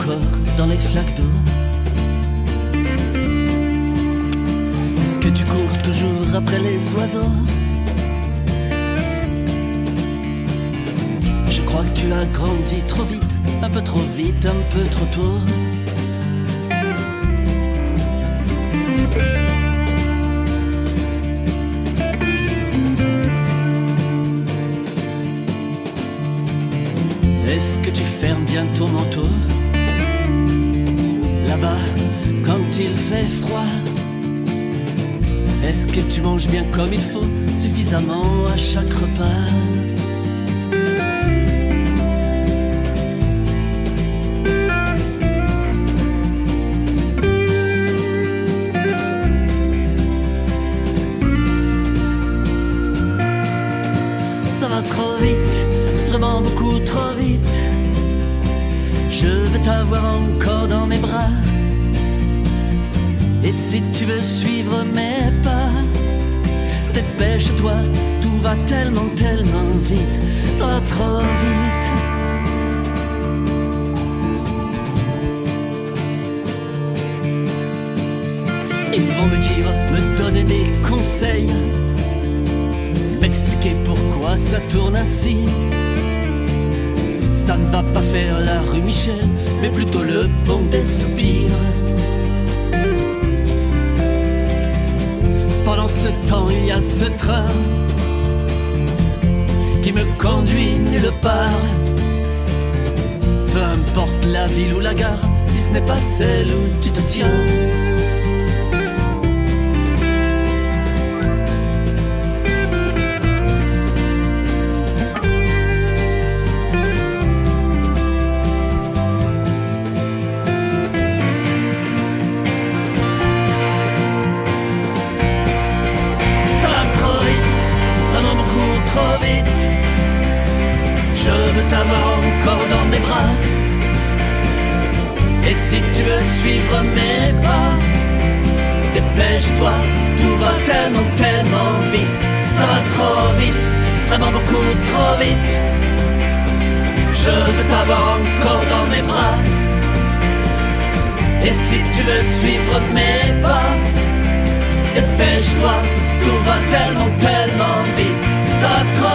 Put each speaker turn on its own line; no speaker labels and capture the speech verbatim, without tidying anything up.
encore dans les flaques d'eau? Est-ce que tu cours toujours après les oiseaux? Je crois que tu as grandi trop vite, un peu trop vite, un peu trop tôt. Est-ce que tu fermes bien ton manteau? Là-bas, quand il fait froid, est-ce que tu manges bien comme il faut, suffisamment à chaque repas? Ça va trop vite, vraiment beaucoup trop vite. Je veux t'avoir encore dans mes bras. Et si tu veux suivre mes pas, dépêche-toi, tout va tellement, tellement vite. Ça va trop vite. Ils vont me dire, me donner des conseils, m'expliquer pourquoi ça tourne ainsi. Ça ne va pas faire la rue Michel, mais plutôt le pont des soupirs. Pendant ce temps, il y a ce train qui me conduit nulle part. Peu importe la ville ou la gare, si ce n'est pas celle où tu te tiens. Trop vite, je veux t'avoir encore dans mes bras. Et si tu veux suivre mes pas, dépêche-toi, tout va tellement, tellement vite. Ça va trop vite, vraiment beaucoup trop vite. Je veux t'avoir encore dans mes bras. Et si tu veux suivre mes pas, dépêche-toi, tout va tellement, tellement vite. Ça va trop